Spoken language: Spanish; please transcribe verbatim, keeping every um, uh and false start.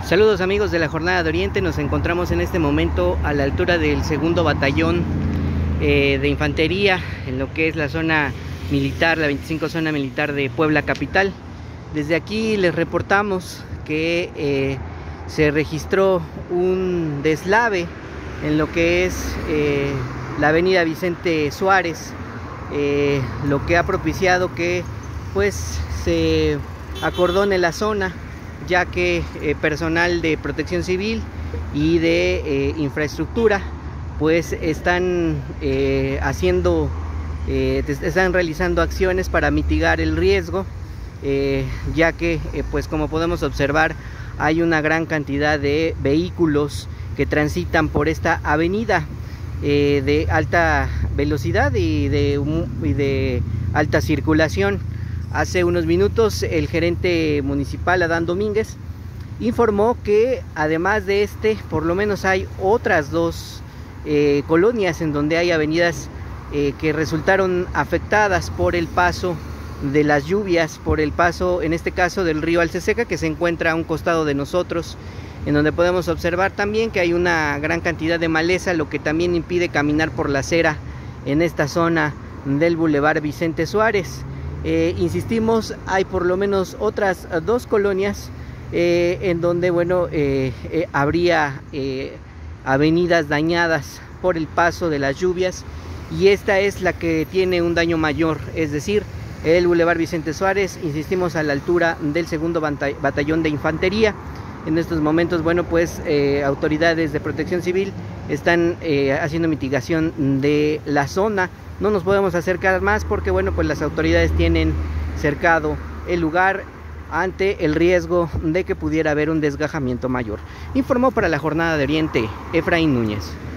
Saludos amigos de la Jornada de Oriente, nos encontramos en este momento a la altura del segundo batallón eh, de infantería en lo que es la zona militar, la veinticinco zona militar de Puebla capital. Desde aquí les reportamos que eh, se registró un deslave en lo que es eh, la avenida Vicente Suárez, eh, lo que ha propiciado que pues se acordone la zona, ya que eh, personal de protección civil y de eh, infraestructura pues están eh, haciendo eh, están realizando acciones para mitigar el riesgo, eh, ya que eh, pues como podemos observar hay una gran cantidad de vehículos que transitan por esta avenida eh, de alta velocidad y de, y de alta circulación. Hace unos minutos el gerente municipal, Adán Domínguez, informó que además de este, por lo menos hay otras dos eh, colonias en donde hay avenidas eh, que resultaron afectadas por el paso de las lluvias, por el paso, en este caso, del río Alceseca, que se encuentra a un costado de nosotros, en donde podemos observar también que hay una gran cantidad de maleza, lo que también impide caminar por la acera en esta zona del Boulevard Vicente Suárez. Eh, insistimos, hay por lo menos otras dos colonias eh, en donde bueno eh, eh, habría eh, avenidas dañadas por el paso de las lluvias, y esta es la que tiene un daño mayor, es decir, el Boulevard Vicente Suárez, insistimos, a la altura del segundo batallón de infantería. En estos momentos, bueno, pues eh, autoridades de protección civil están eh, haciendo mitigación de la zona. No nos podemos acercar más porque, bueno, pues las autoridades tienen cercado el lugar ante el riesgo de que pudiera haber un desgajamiento mayor. Informó para la Jornada de Oriente Efraín Núñez.